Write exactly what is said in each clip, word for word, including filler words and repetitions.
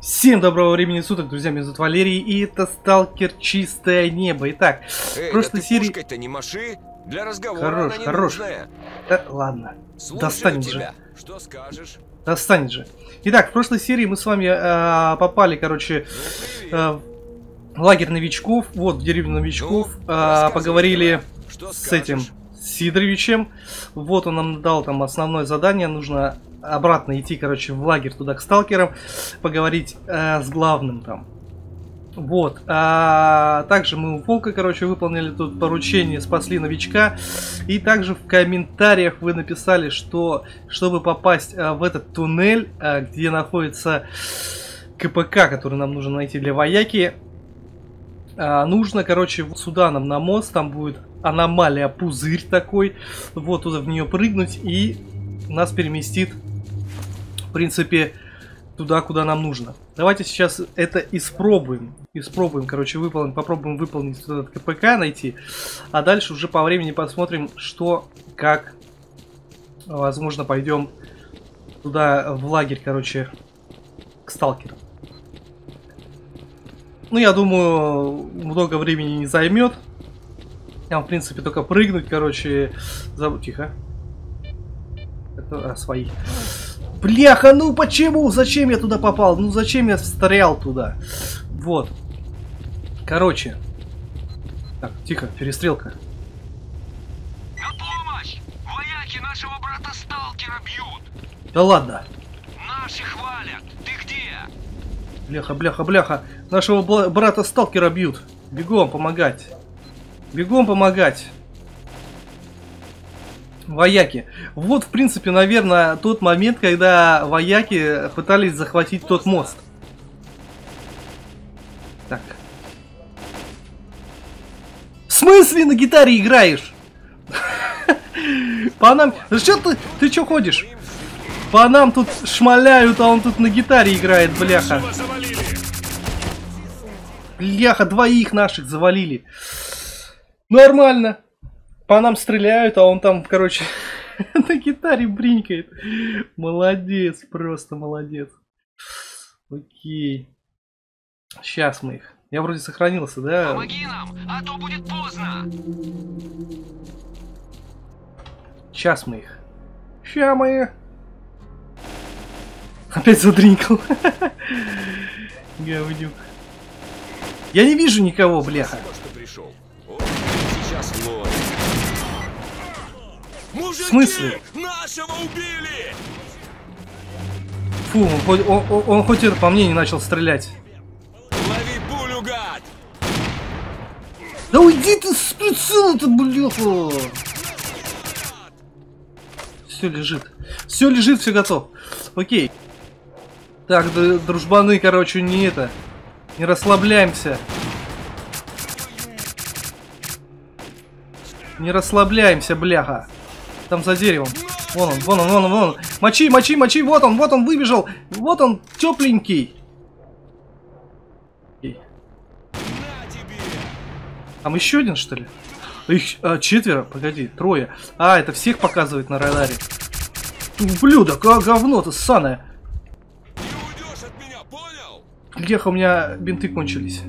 Всем доброго времени суток, друзья, меня зовут Валерий, и это Сталкер Чистое Небо. Итак, Эй, в прошлой да серии... ты не маши, для разговора Хорош, она не хорош. нужная. Да, ладно, Слушаю достанет тебя. же. Что скажешь? Достанет же. Итак, в прошлой серии мы с вами э, попали, короче, э, в лагерь новичков, вот, в деревню новичков, Ну, э, поговорили Что с скажешь? этим Сидоровичем. Вот он нам дал там основное задание, нужно обратно идти, короче, в лагерь туда к сталкерам, поговорить э, с главным там. Вот. А, также мы у Волка, короче, выполнили тут поручение, спасли новичка. И также в комментариях вы написали, что чтобы попасть а, в этот туннель, а, где находится КПК, который нам нужно найти для вояки, а, нужно, короче, вот сюда нам на мост, там будет аномалия, пузырь такой. Вот туда в нее прыгнуть, и нас переместит, в принципе, туда, куда нам нужно. Давайте сейчас это испробуем. Испробуем, короче, выполнить, попробуем выполнить этот КПК, найти. А дальше уже по времени посмотрим, что, как. Возможно, пойдем туда, в лагерь, короче, к сталкерам. Ну, я думаю, много времени не займет. Там, в принципе, только прыгнуть, короче. Забудь, тихо. Это а, свои. Бляха, ну почему? Зачем я туда попал? Ну зачем я встрял туда? Вот. Короче. Так, тихо, перестрелка. На помощь! Вояки нашего брата Сталкера бьют! Да ладно. Наши хвалят! Ты где? Бляха, бляха, бляха. Нашего брата Сталкера бьют. Бегом помогать. Бегом помогать. Вояки. Вот, в принципе, наверное, тот момент, когда вояки пытались захватить тот мост. Так. В смысле на гитаре играешь? По нам... Что ты? Ты что ходишь? По нам тут шмаляют, а он тут на гитаре играет, бляха. Бляха, двоих наших завалили. Нормально. По нам стреляют, а он там, короче, на гитаре бринкает. Молодец, просто молодец. Окей. Сейчас мы их. Я вроде сохранился, да? Помоги нам, а то будет поздно! Сейчас мы их. Ща мы. Опять задринкал. Говнюк. Я не вижу никого, бляха. Спасибо, что пришел. О, сейчас ловит. Мужики, В смысле? нашего убили! Фу, он хоть, он, он, он хоть это по мне не начал стрелять. Лови пулю, гад! Да уйди ты с прицела-то, бляха! Все лежит. Все лежит, все готов. Окей. Так, дружбаны, короче, не это. Не расслабляемся. Не расслабляемся, бляха. Там за деревом. Вон он, вон он, вон он, вон он. Мочи, мочи, мочи, вот он, вот он выбежал. Вот он, тепленький. Там еще один, что ли? Их а, четверо, погоди, трое. А, это всех показывает на радаре. Ублюдок, а говно-то ссаное. Не уйдешь от меня, понял? Бляха, у меня бинты кончились.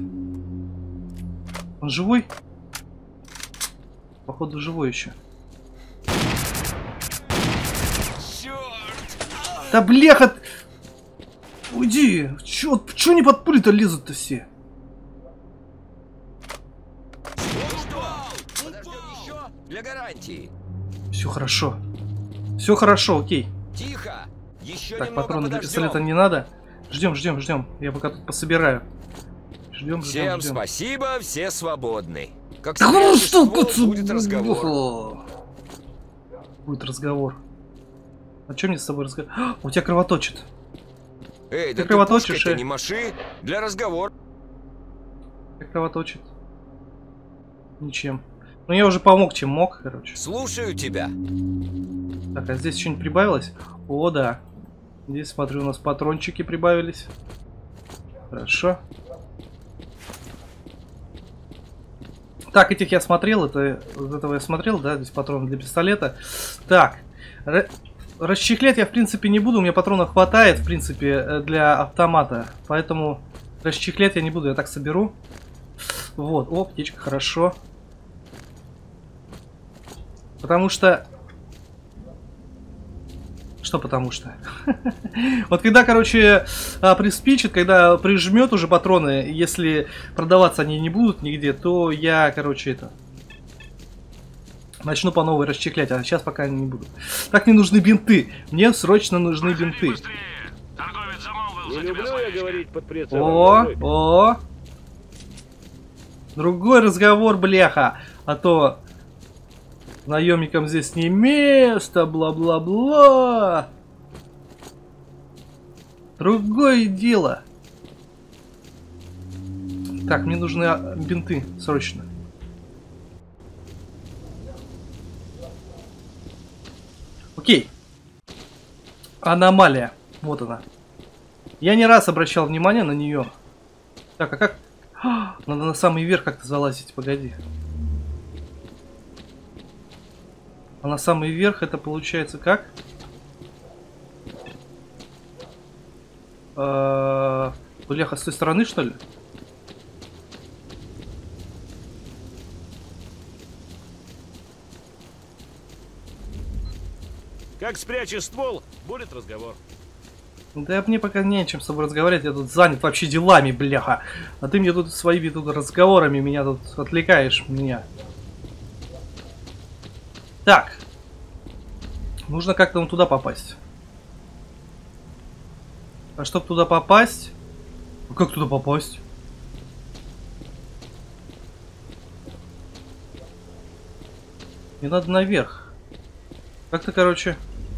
Он живой? Походу живой еще. Черт! Да бляха! Уйди! Чё, чё не под пули-то лезут-то все? Подождем еще для гарантии. Все хорошо. Все хорошо, окей. Тихо! Еще Так, немного патроны для подождем. пистолета не надо. Ждем, ждем, ждем. Я пока тут пособираю. Ждем, ждем, Всем ждем. спасибо, все свободны. Как Да ну спрячешь что, ствол, пацан, будет разговор. бляха. Будет разговор. О чем мне с тобой разговор? А, у тебя кровоточит. Эй, да ты кровоточишь, пушкой-то э? не маши, для разговора. Как кровоточит? Ничем. Ну я уже помог, чем мог, короче. Слушаю тебя. Так, а здесь что-нибудь прибавилось? О, да. Здесь, смотрю, у нас патрончики прибавились. Хорошо. Так, этих я смотрел, это, вот этого я смотрел, да, здесь патроны для пистолета. Так, расчехлять я, в принципе, не буду. У меня патронов хватает, в принципе, для автомата. Поэтому расчехлять я не буду. Я так соберу. Вот. О, птичка, хорошо. Потому что... Что потому что? Вот когда, короче, приспичит, когда прижмет уже патроны, если продаваться они не будут нигде, то я, короче, это... Начну по новой расчехлять, а сейчас пока не буду. Так, мне нужны бинты. Мне срочно нужны бинты. Торговец замолвил Не за тебя люблю я словечко. говорить под прицелом. О, мужик. о. Другой разговор, бляха. А то наемникам здесь не место, бла-бла-бла. Другое дело. Так, мне нужны а, бинты, срочно. Окей. Аномалия. Вот она. Я не раз обращал внимание на нее. Так, а как... А, надо на самый верх как-то залазить, погоди. А на самый верх это получается как? А, бляха, с той стороны, что ли? Как спрячешь ствол, будет разговор. Да мне пока не о чем с тобой разговаривать, я тут занят вообще делами, бляха. А ты мне тут своими тут разговорами меня тут отвлекаешь меня. Так. Нужно как-то туда попасть. А чтобы туда попасть... А как туда попасть? Мне надо наверх. Как-то, короче...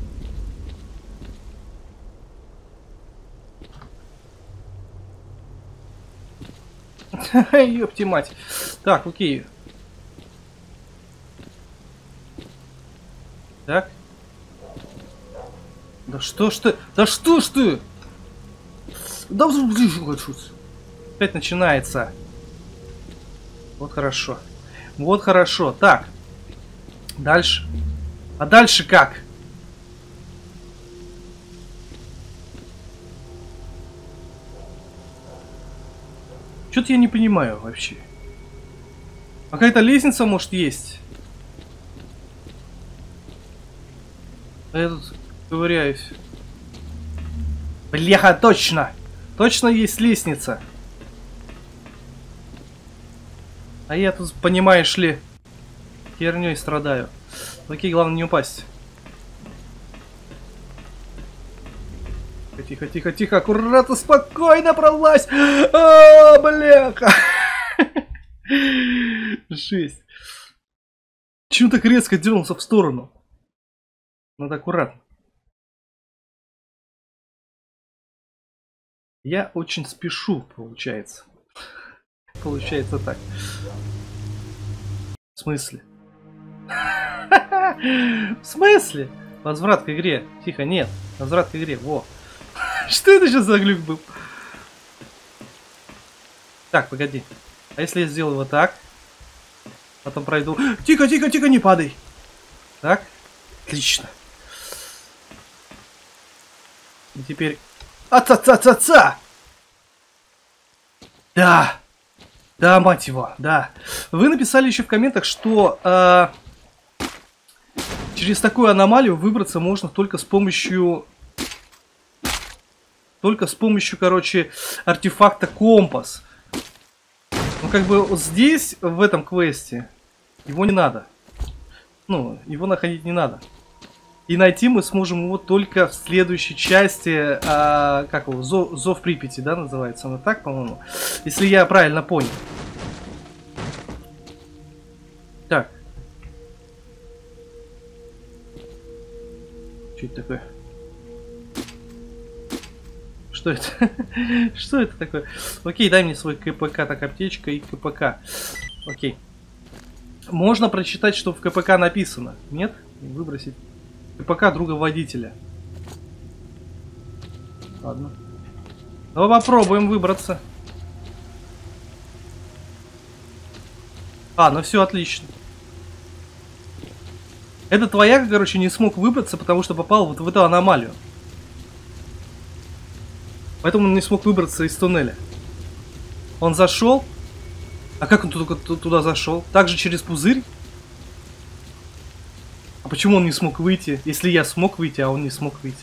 Ёпти мать. Так, окей. Так. Да что ж ты? Да что ж ты? Да опять начинается. Вот хорошо. Вот хорошо. Так. Дальше. А дальше как? Что-то я не понимаю вообще. Какая-то лестница, может, есть? А я тут ковыряюсь. Бляха, точно! Точно есть лестница. А я тут, понимаешь ли, херней страдаю. Окей, главное не упасть. Тихо, тихо, тихо, аккуратно, спокойно пролазь. А, бляха. Жесть. Чего так резко дернулся в сторону? Надо аккуратно. Я очень спешу, получается. Получается так. В смысле? В смысле? Возврат к игре. Тихо, нет. Возврат к игре. Во. Что это сейчас за глюк был? Так, погоди. А если я сделаю вот так? Потом пройду. Тихо, тихо, тихо, не падай. Так. Отлично. И теперь... А-ца-ца-ца-ца! Да. Да, мать его, да. Вы написали еще в комментах, что э, через такую аномалию выбраться можно только с помощью... Только с помощью, короче, артефакта компас. Ну, как бы вот здесь, в этом квесте, его не надо. Ну, его находить не надо. И найти мы сможем его только в следующей части, а, как его, Зов, Зов Припяти, да, называется она так, по-моему. Если я правильно понял. Так. Что это такое? Что это? Что это такое? Окей, дай мне свой КПК, так, аптечка и КПК. Окей. Можно прочитать, что в КПК написано. Нет? Выбросить. КПК друга водителя. Ладно. Давай попробуем выбраться. А, ну все отлично. Этот вояка, короче, не смог выбраться, потому что попал вот в эту аномалию. Поэтому он не смог выбраться из туннеля. Он зашел. А как он туда, туда зашел? Также через пузырь? А почему он не смог выйти? Если я смог выйти, а он не смог выйти.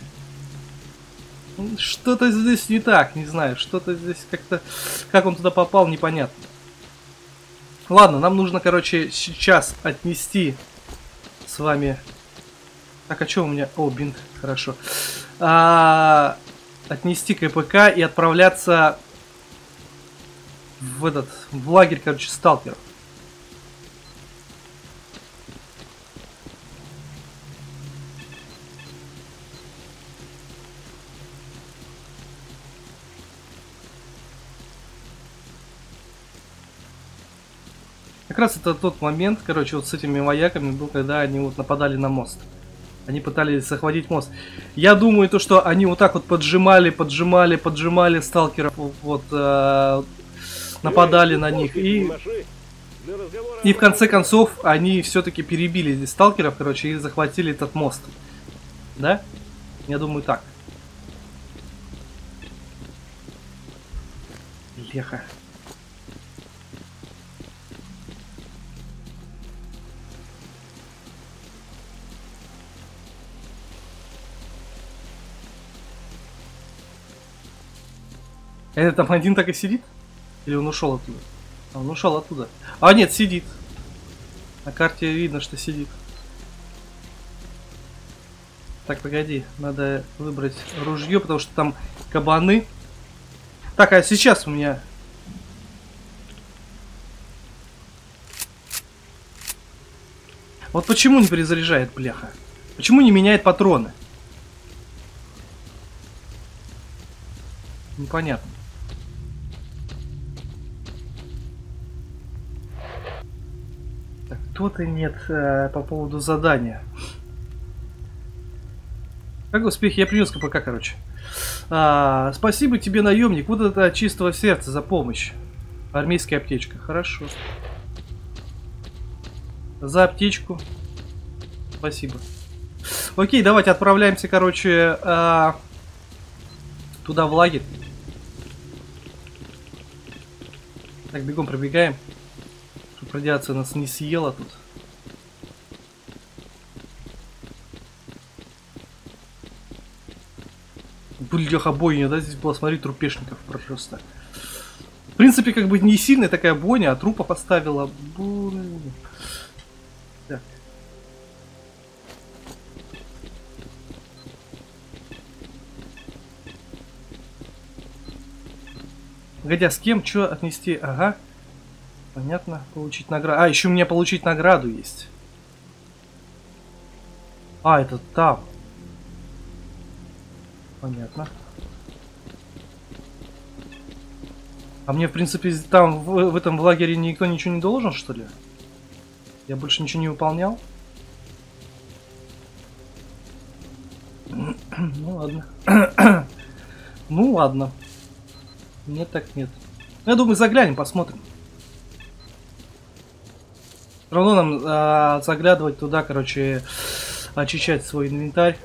Что-то здесь не так, не знаю. Что-то здесь как-то... Как он туда попал, непонятно. Ладно, нам нужно, короче, сейчас отнести с вами... Так, а что у меня... О, бинт, хорошо. А... Отнести КПК и отправляться в этот... В лагерь, короче, сталкеров. Как раз это тот момент, короче, вот с этими вояками был, когда они вот нападали на мост. Они пытались захватить мост. Я думаю, то, что они вот так вот поджимали, поджимали, поджимали сталкеров, вот, э, нападали на них. И, и в конце концов они все-таки перебили здесь сталкеров, короче, и захватили этот мост. Да? Я думаю, так. Леха. Это там один так и сидит? Или он ушел оттуда? А, он ушел оттуда. А, нет, сидит. На карте видно, что сидит. Так, погоди. Надо выбрать ружье, потому что там кабаны. Так, а сейчас у меня... Вот почему не перезаряжает, бляха? Почему не меняет патроны? Непонятно. Так, кто-то нет э, по поводу задания. Как успехи? Я принес КПК, короче. А, спасибо тебе, наемник. Вот это от чистого сердца за помощь. Армейская аптечка. Хорошо. За аптечку. Спасибо. Окей, давайте отправляемся, короче, э, туда в лагерь. Так, бегом пробегаем. Чтобы радиация нас не съела тут. Бляха, бойня, да? Здесь было, смотри, трупешников просто. В принципе, как бы не сильная такая бойня, а трупов оставила. Так. Погоди, а с кем что отнести? Ага. Понятно. Получить награду. А, еще у меня получить награду есть. А, это там. Понятно. А мне, в принципе, там, в, в этом в лагере никто ничего не должен, что ли? Я больше ничего не выполнял. Ну ладно. Ну ладно. Нет, так нет. Я думаю, заглянем, посмотрим. Все равно нам а, заглядывать туда, короче, очищать свой инвентарь.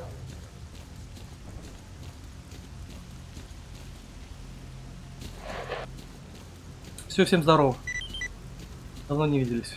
Все, всем здорово. Давно не виделись.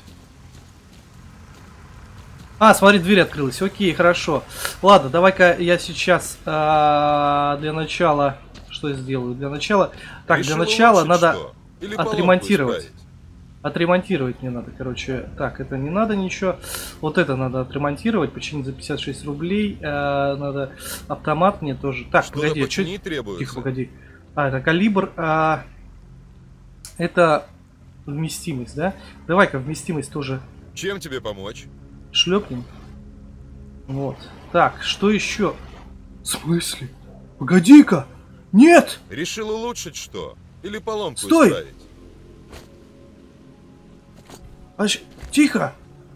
А, смотри, дверь открылась. Окей, хорошо. Ладно, давай-ка я сейчас а, для начала... Что я сделаю? Для начала... Так, Решил для начала улучшить надо что? Или отремонтировать. поломку исправить? Отремонтировать мне надо, короче. Так, это не надо ничего. Вот это надо отремонтировать. Починить за пятьдесят шесть рублей. А, надо автомат мне тоже. Так, Что-то погоди. починить Чё... требуется. Тихо, погоди. А, это калибр. А... Это вместимость, да? Давай-ка вместимость тоже Чем тебе помочь? шлепнем. Вот. Так, что еще? В смысле? Погоди-ка! Нет! Решил улучшить что? Или поломку Стой! исправить? Аж... Тихо!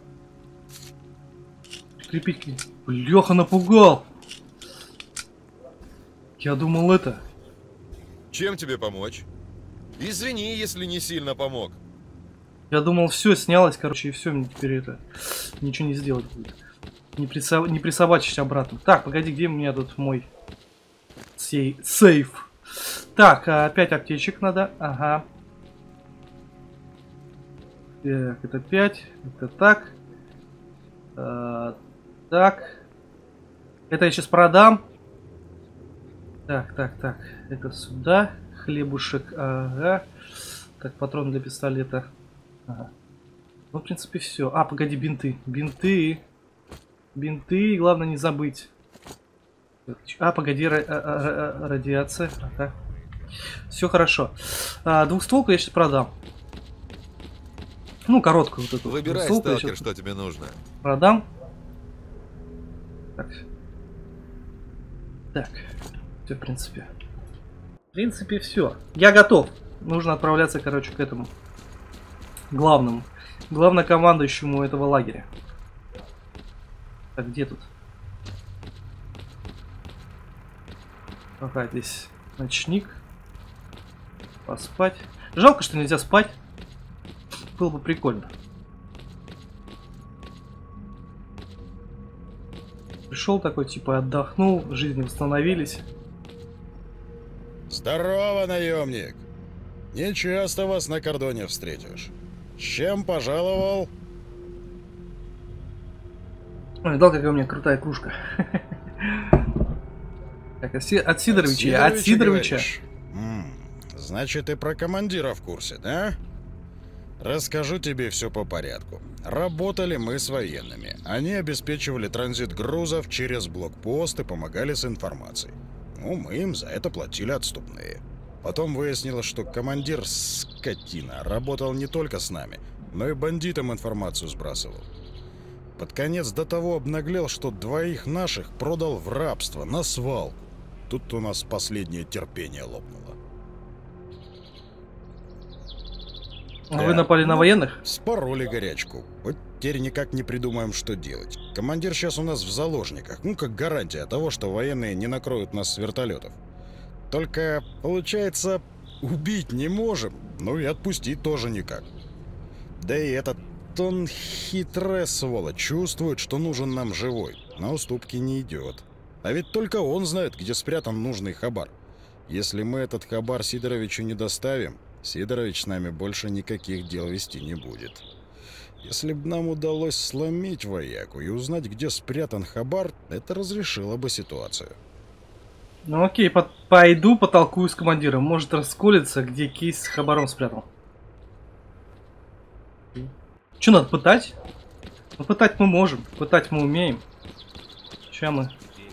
Крепить к ней. Леха напугал! Я думал это. Чем тебе помочь? Извини, если не сильно помог. Я думал, все снялось, короче, и все, мне теперь это ничего не сделать будет. Не, присо... не присобачить обратно. Так, погоди, где у меня тут мой сей... сейф? Так, опять аптечек надо. Ага. Так, это пять. Это так. А, так. Это я сейчас продам. Так, так, так. Это сюда. Хлебушек. Ага. Так, патрон для пистолета. Ага. Ну, в принципе, все. А, погоди, бинты. Бинты. Бинты. Главное не забыть. А, погоди, ра ра радиация. Ага. Все хорошо. А, двухстволку я сейчас продам. Ну, короткую вот эту. Выбирай, сталкер, что тебе нужно. Продам. Так. Так. Все, в принципе. В принципе, все. Я готов. Нужно отправляться, короче, к этому. Главному. Главнокомандующему этого лагеря. Так, где тут? Ага, здесь ночник. Поспать. Жалко, что нельзя спать. Было бы прикольно. Пришел такой, типа, отдохнул, жизни восстановились. Здорово, наемник! Не часто вас на кордоне встретишь. С чем пожаловал? Ой, дал, какая у меня крутая кружка. Так, от Сидоровича. От Сидоровича. Значит, и про командира в курсе, да? Расскажу тебе все по порядку. Работали мы с военными. Они обеспечивали транзит грузов через блокпост и помогали с информацией. Ну, мы им за это платили отступные. Потом выяснилось, что командир, скотина, работал не только с нами, но и бандитам информацию сбрасывал. Под конец до того обнаглел, что двоих наших продал в рабство, на свалку. Тут у нас последнее терпение лопнуло. А да. Вы напали на военных? Спороли горячку. Вот теперь никак не придумаем, что делать. Командир сейчас у нас в заложниках. Ну, как гарантия того, что военные не накроют нас с вертолетов. Только, получается, убить не можем. Ну и отпустить тоже никак. Да и этот, он хитрая сволочь. Чувствует, что нужен нам живой. На уступки не идет. А ведь только он знает, где спрятан нужный хабар. Если мы этот хабар Сидоровичу не доставим, Сидорович с нами больше никаких дел вести не будет. Если бы нам удалось сломить вояку и узнать, где спрятан хабар, это разрешило бы ситуацию. Ну окей, по пойду потолкую с командиром. Может расколется, где кейс с хабаром спрятал. Че надо пытать? Ну пытать мы можем, пытать мы умеем. Сейчас мы...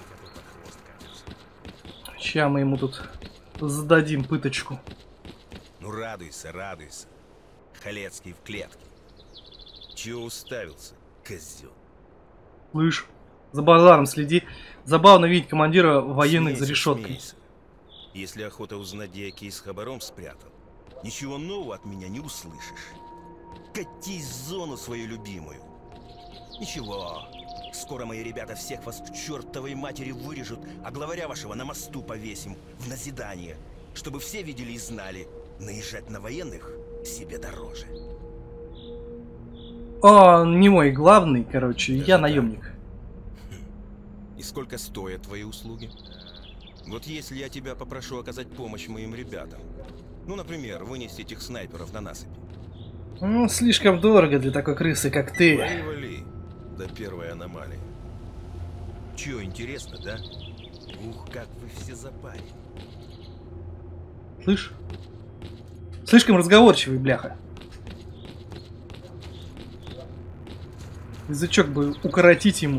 Сейчас мы ему тут зададим пыточку. Ну радуйся, радуйся. Халецкий в клетке. Чего уставился, козел? Слышь, за базаром следи. Забавно видеть командира военных Смейся, за решеткой. Смейся. Если охота узнать, где я кейс с хабаром спрятал, ничего нового от меня не услышишь. Катись в зону свою любимую. Ничего, скоро мои ребята всех вас к чертовой матери вырежут, а главаря вашего на мосту повесим в назидание, чтобы все видели и знали, наезжать на военных себе дороже. О, не мой главный, короче, Даже я так? наемник. И сколько стоят твои услуги? Вот если я тебя попрошу оказать помощь моим ребятам, ну, например, вынести этих снайперов на насыпь. Ну, слишком дорого для такой крысы, как ты. Вали, вали, до первой аномалии. Чё, интересно, да? Ух, как вы все запарили. Слышь? Слишком разговорчивый, бляха. Язычок бы укоротить ему.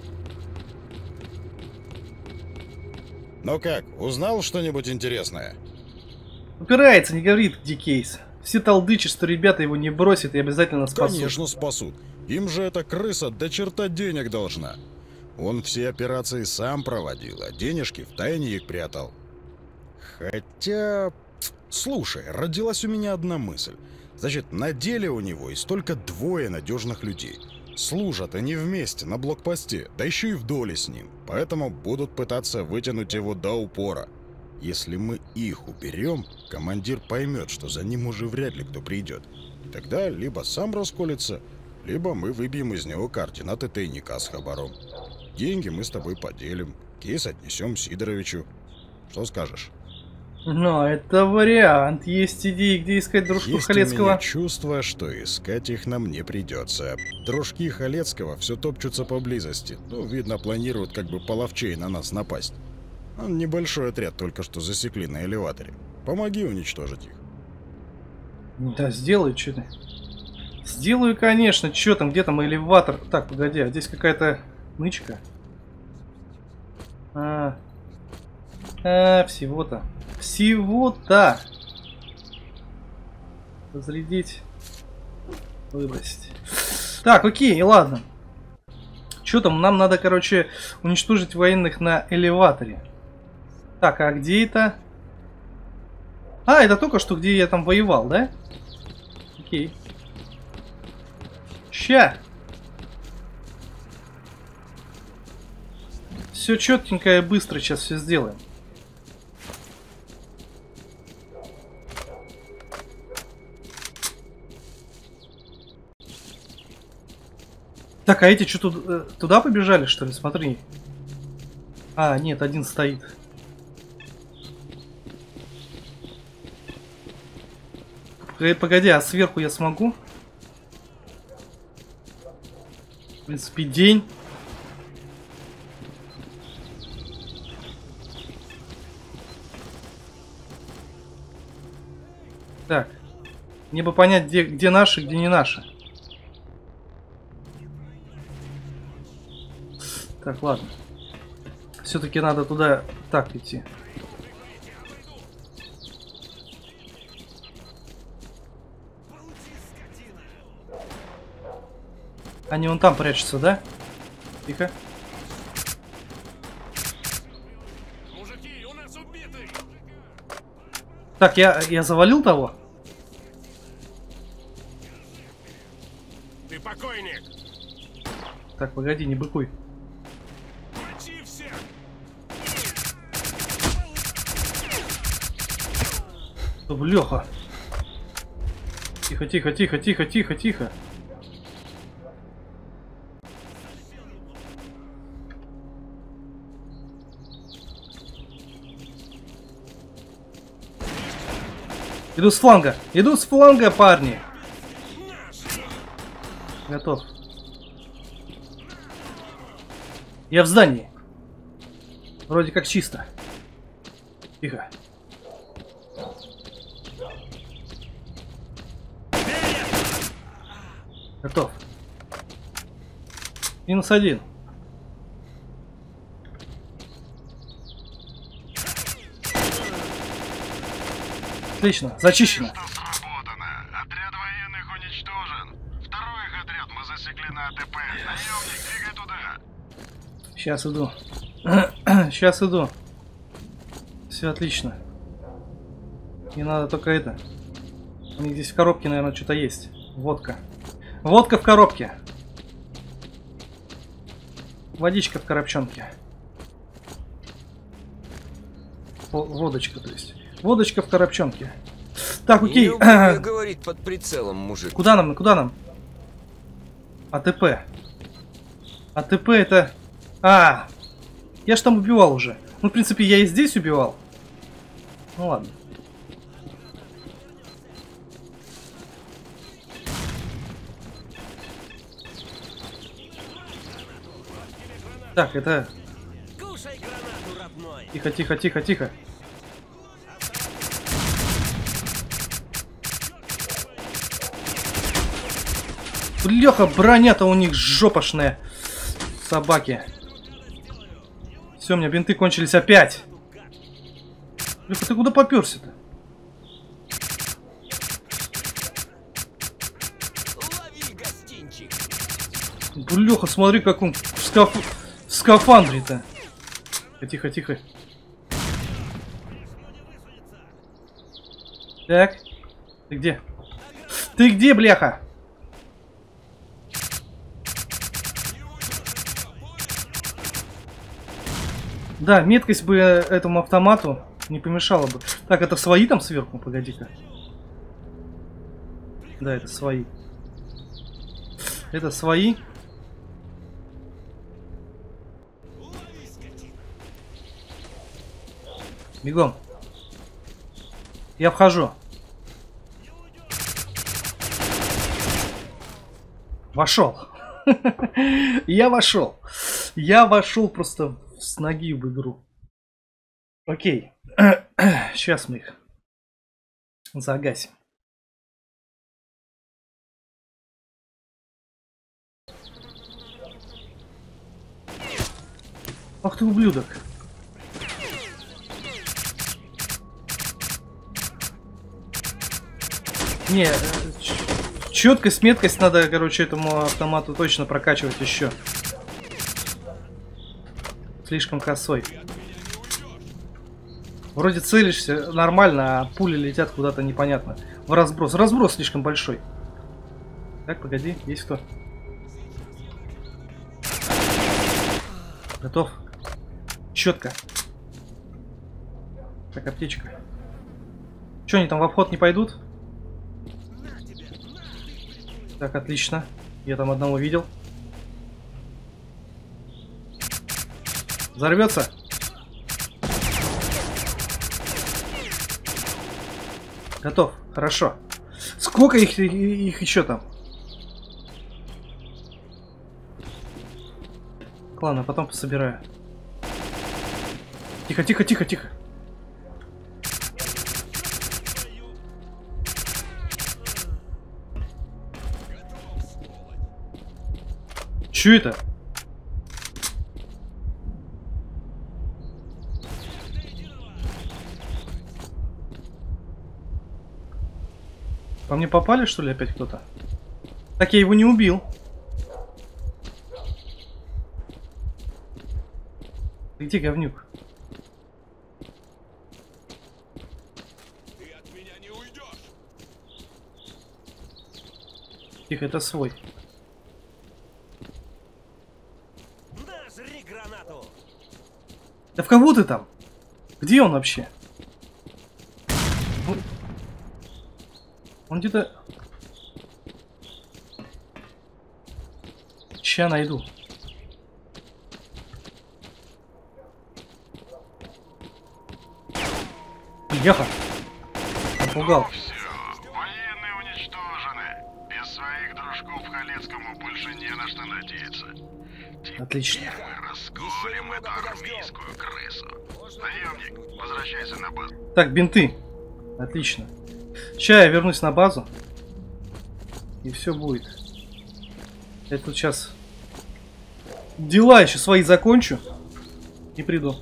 Ну как, узнал что-нибудь интересное? Упирается, не говорит, где кейс. Все толдычат, что ребята его не бросят и обязательно спасут. Конечно спасут. Им же эта крыса до черта денег должна. Он все операции сам проводил, а денежки в тайне их прятал. Хотя... Слушай, родилась у меня одна мысль. Значит, на деле у него есть только двое надежных людей. Служат они вместе на блокпосте, да еще и в доле с ним. Поэтому будут пытаться вытянуть его до упора. Если мы их уберем, командир поймет, что за ним уже вряд ли кто придет. И тогда либо сам расколется, либо мы выбьем из него координаты тайника с хабаром. Деньги мы с тобой поделим, кейс отнесем Сидоровичу. Что скажешь? Ну, это вариант. Есть идеи, где искать дружку Есть Халецкого. у меня чувство, что искать их нам не придется. Дружки Халецкого все топчутся поблизости. Ну, видно, планируют как бы половчей на нас напасть. Он небольшой отряд только что засекли на элеваторе. Помоги уничтожить их. Да, сделаю, что ты. Сделаю, конечно. Че там, где там элеватор? Так, погоди, а здесь какая-то нычка. А, а всего-то. Всего-то. Разрядить. Выбросить. Так, окей, ладно. Что там? Нам надо, короче, уничтожить военных на элеваторе. Так, а где это? А, это только что, где я там воевал, да? Окей. Ща. Все четенько и быстро сейчас все сделаем. Так, а эти что, туда, туда побежали, что ли? Смотри. А, нет, один стоит. Погоди, а сверху я смогу? В принципе, день. Так. Мне бы понять, где, где наши, где не наши. Так, ладно. Все-таки надо туда так идти. Они вон там прячутся, да? Тихо. Мужики, у нас убитый! Так, я, я завалил того? Ты покойник! Так, погоди, не быкуй. Мочи всех! Леха. Тихо, тихо, тихо, тихо, тихо, тихо. Иду с фланга. Иду с фланга, парни. Готов. Я в здании. Вроде как чисто. Тихо. Готов. Минус один. Отлично, зачищено. Сработано. Отряд военных уничтожен. Второй их отряд мы засекли на АТП. Наемник, двигай туда. Сейчас иду. Сейчас иду. Все отлично. Не надо только это. У них здесь в коробке, наверное, что-то есть. Водка. Водка в коробке. Водичка в коробчонке. Водочка, то есть. Водочка в коробчонке. Так, Не окей. люблю я говорить под прицелом, мужик. Куда нам? Куда нам? АТП. АТП это... А, я ж там убивал уже. Ну, в принципе, я и здесь убивал. Ну, ладно. Так, это... Кушай гранату, родной! Тихо, тихо, тихо, тихо. Леха, броня-то у них жопошная. Собаки. Все, у меня бинты кончились опять. Леха, ты куда поперся-то? Лови, гостинчик! Леха, смотри, как он в, скаф... в скафандре-то. Тихо, тихо. Так. Ты где? Ты где, бляха? Да, меткость бы этому автомату не помешала бы. Так, это свои там сверху? Погоди-ка. Да, это свои. Это свои. Бегом. Я вхожу. Вошел. Я вошел. Я вошел просто с ноги в игру. Окей. Сейчас мы их загасим. Ах ты, ублюдок. Не, четкость, меткость надо, короче, этому автомату точно прокачивать еще. Слишком косой. Вроде целишься нормально, а пули летят куда-то непонятно. В разброс. Разброс слишком большой. Так, погоди, есть кто? Готов. Четко. Так, аптечка. Че, они там в обход не пойдут? Так, отлично. Я там одного видел. Взорвется. Готов. Хорошо. Сколько их, их еще там? Ладно, потом пособираю. Тихо, тихо, тихо, тихо. Чё это? По мне попали, что ли, опять кто-то? Так я его не убил. Ты где, говнюк? Ты от меня не уйдешь. Тихо, это свой. На, жри гранату! Да в кого ты там? Где он вообще? Он, он где-то... Ща найду. Яха! Напугал. Все, военные уничтожены. Без своих дружков Халецкому больше не на что надеяться. Отлично. Мы расколем эту армейскую крысу. Наемник, возвращайся на базу. Так, бинты. Отлично. Сейчас я вернусь на базу. И все будет. Я тут сейчас дела еще свои закончу. И приду.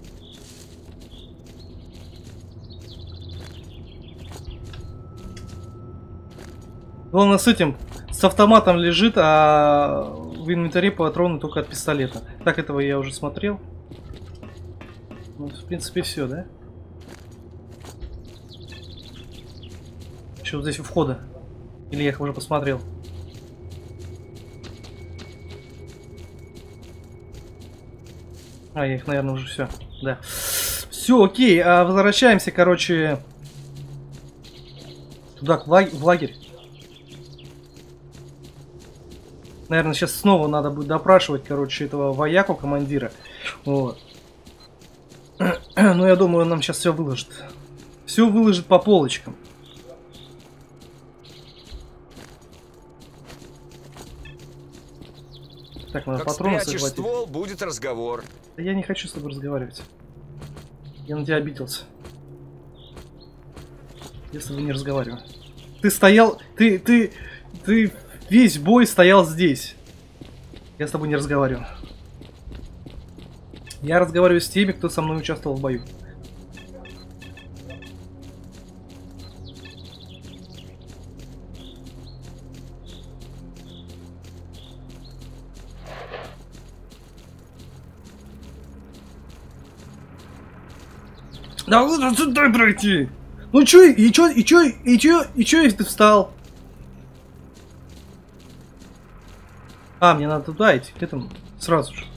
Главное, с этим, с автоматом лежит, а в инвентаре патроны только от пистолета. Так, этого я уже смотрел. Ну, в принципе, все, да? Еще вот здесь у входа. Или я их уже посмотрел? А, я их, наверное, уже все. Да. Все, окей. А возвращаемся, короче, туда, в лагерь. Наверное, сейчас снова надо будет допрашивать, короче, этого вояку, командира. Вот. Но я думаю, он нам сейчас все выложит. Все выложит по полочкам. Так, надо Как патроны спрячешь захватить. ствол, будет разговор. Да я не хочу с тобой разговаривать. Я на тебя обиделся. Я с тобой не разговариваю. Ты стоял... Ты... Ты... Ты... Весь бой стоял здесь. Я с тобой не разговариваю. Я разговариваю с теми, кто со мной участвовал в бою. Да ладно, сюда пройти! Ну чё, и чё, и чё, и чё, и чё, если ты встал? А, мне надо туда идти, к этому сразу же.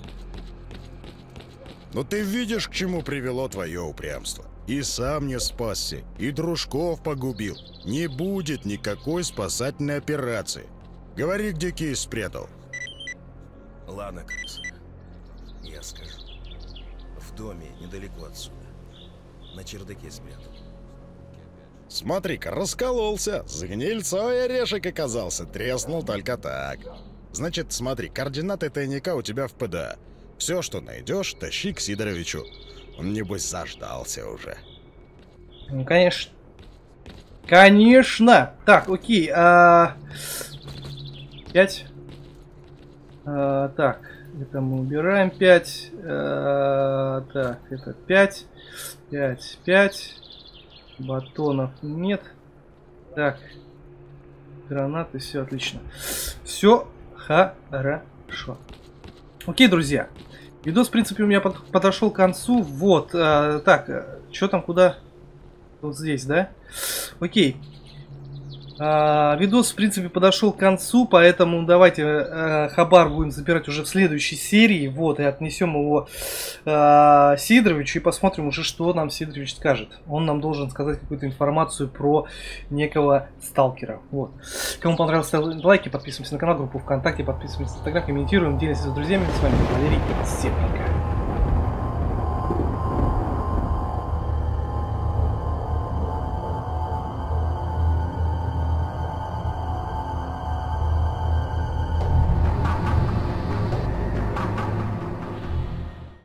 Но ты видишь, к чему привело твое упрямство. И сам не спасся, и дружков погубил. Не будет никакой спасательной операции. Говори, где кейс спрятал. Ладно, крыса. Я скажу. В доме недалеко отсюда. На чердаке спрятал. Смотри-ка, раскололся. С гнильцой орешек оказался. Треснул только так. Значит, смотри, координаты тайника у тебя в ПДА. Все, что найдешь, тащи к Сидоровичу. Он, небось, заждался уже. Ну, конечно. Конечно. Так, окей. А... Пять. А, так, это мы убираем пять. А, так, это пять. Пять, пять. Батонов нет. Так. Гранаты, все отлично. Все хорошо. Окей, друзья. Видос, в принципе, у меня под, подошел к концу. Вот. А, так, что там, куда? Вот здесь, да? Окей. А, видос, в принципе, подошел к концу, поэтому давайте а, хабар будем забирать уже в следующей серии. Вот, и отнесем его а, Сидоровичу и посмотрим уже, что нам Сидорович скажет. Он нам должен сказать какую-то информацию про некого сталкера. Вот. Кому понравилось, ставьте лайки, подписываемся на канал, группу ВКонтакте, подписываемся на Инстаграм, комментируем, делимся с друзьями. С вами был Валерий. Всем